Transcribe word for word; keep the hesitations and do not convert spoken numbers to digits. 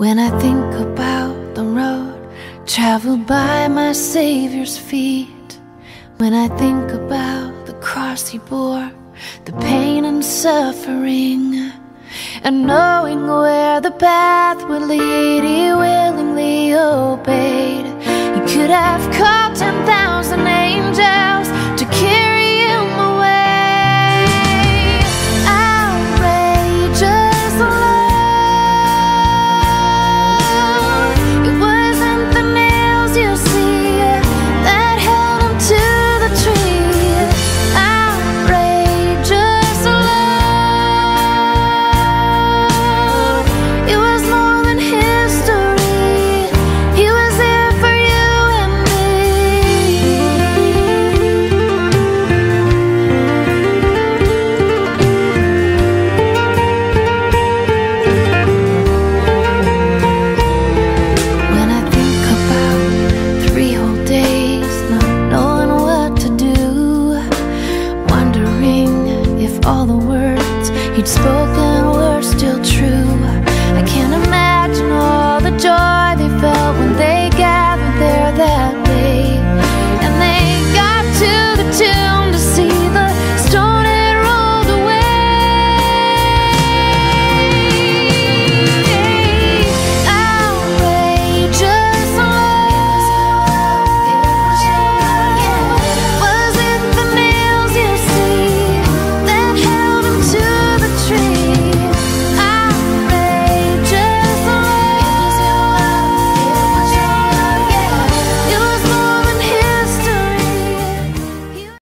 When I think about the road traveled by my Savior's feet, when I think about the cross He bore, the pain and suffering, and knowing where the path would lead, He willingly obeyed. He could have called ten thousand angels